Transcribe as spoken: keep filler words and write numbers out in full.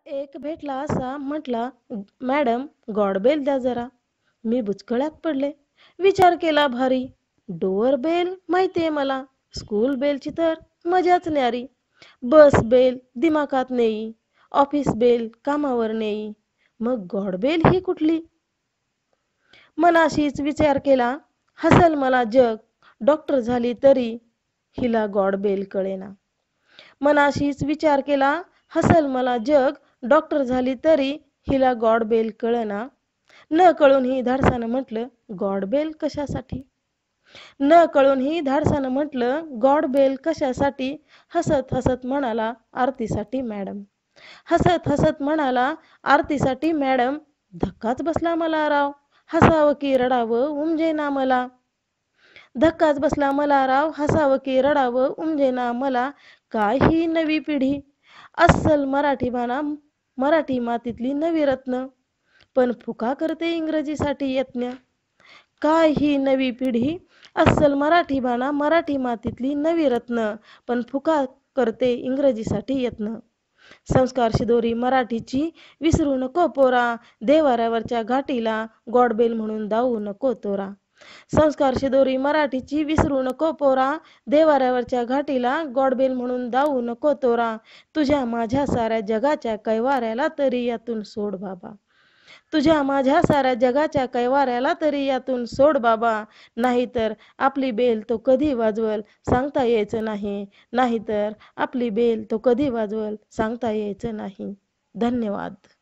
एक भेटला असा म्हटला, मॅडम गॉड बेल द्या जरा. मी बुचकळ्यात पडले. विचार केला भारी. डोअर बेल माहितीये मला, स्कूल बेलची तर मजाच न्यारी. बस बेल दिमाकात नेई, ऑफिस बेल कामावर नेई, मग गॉड बेल ही कुठली? मनाशीच विचार केला, हसल मला जग, डॉक्टर झाली तरी हिला गॉड बेल कळेना. मनाशीच विचार केला, हसल मला जग, डॉक्टर झाली तरी हिला गॉड बेल कळना. न कळून ही धाडसानं म्हटलं, गॉड बेल कशासाठी? न कळून ही धाडसानं म्हटलं, गॉड बेल कशासाठी? हसत हसत म्हणाला, आरतीसाठी मॅडम. हसत हसत म्हणाला, आरतीसाठी मॅडम. धक्काच बसला मला राव, हसावं की रडावं उमजेना मला. धक्काच बसला मला राव, हसावं की रडावं उमजेना मला. काय ही नवी पिढी, अस्सल मराठी बाणा, मराठी मातीतली नवी रत्न, पण फुका करते इंग्रजीसाठी यत्न. काय ही नवी पिढी, अस्सल मराठी बाणा, मराठी मातीतली नवी रत्न, पण फुका करते इंग्रजीसाठी यत्न. संस्कार शिदोरी मराठीची विसरू नको पोरा, देवाऱ्यावरच्या घाटीला गॉडबेल म्हणून दावू नको तोरा. संस्कार शिदोरी मराठीची विसरू नको पोरा, देवाऱ्यावरच्या घाटीला गॉडबेल म्हणून दावू नको तोरा. तुझ्या माझ्या साऱ्या जगाच्या कैवाऱ्याला तरी यातून सोड बाबा. तुझ्या माझ्या साऱ्या जगाच्या कैवाऱ्याला तरी यातून सोड बाबा. नाहीतर आपली बेल तो कधी वाजवल सांगता यायचं नाही. नाहीतर आपली बेल तो कधी वाजवल सांगता यायचं नाही. धन्यवाद.